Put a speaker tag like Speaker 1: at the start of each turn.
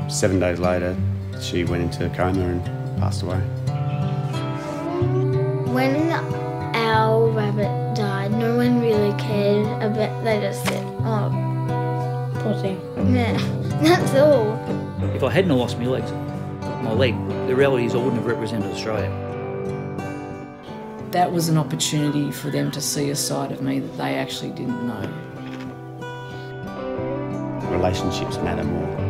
Speaker 1: 7 days later, she went into a coma and passed away.
Speaker 2: When our rabbit died, no one really cared about. They just said, "Oh,
Speaker 3: Poor thing.
Speaker 2: yeah, that's all."
Speaker 4: If I hadn't lost my leg, the reality is I wouldn't have represented Australia.
Speaker 3: That was an opportunity for them to see a side of me that they actually didn't know.
Speaker 1: Relationships matter more.